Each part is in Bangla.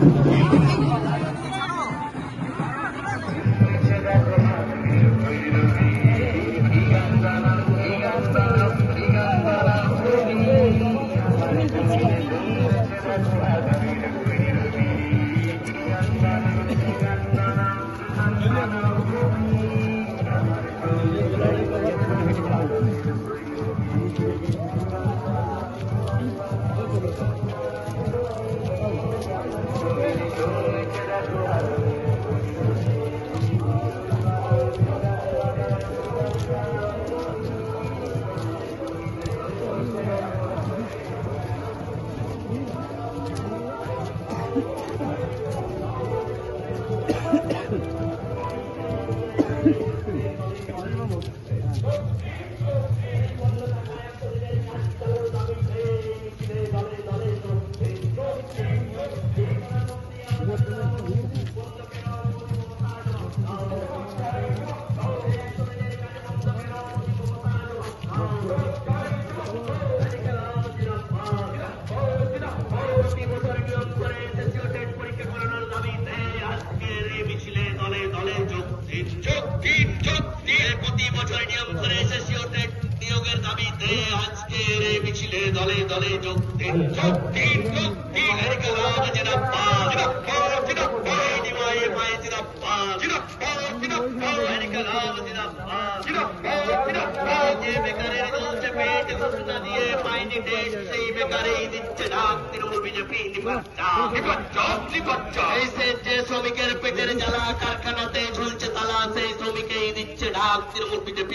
শ্রমিকের পেটের জ্বালা কারখানাতে ঝুলছে তালা সেই শ্রমিকেই দিচ্ছে ডাক তৃণমূল বিজেপি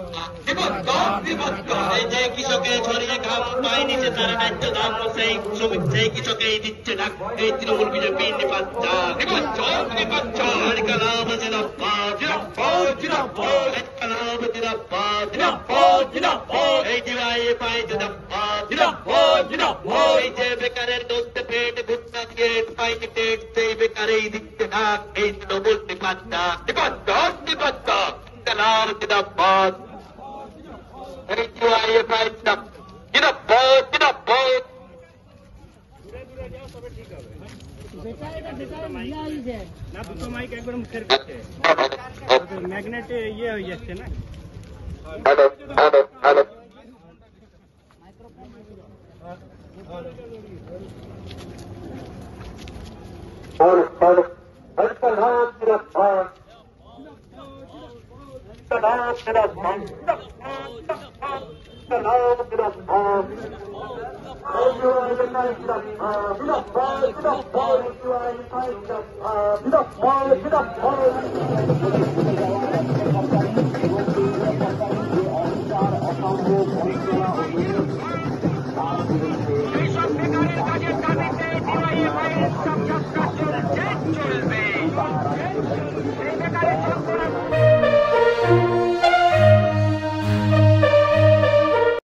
এই যে কৃষকে ঝরিয়ে ঘাম পায়নি সে তার ন্যায্য দাম সেই শ্রমিক সেই কৃষকেই দিচ্ছে ডাক এই তৃণমূল বিজেপি এই দিওয়ায় পাই এই যে বেকারের দোষে পেট ঘুরনা দিয়ে পাইনি পেট সেই বেকারেই দিচ্ছে ডাক এই তৃণমূল এই দিওয়ায় পাই না দুটো মাইক একবার মুখের কাছে ম্যাগনেটে ইয়ে হয়ে যাচ্ছে না এইসব বেকারের কাজের দাবিতে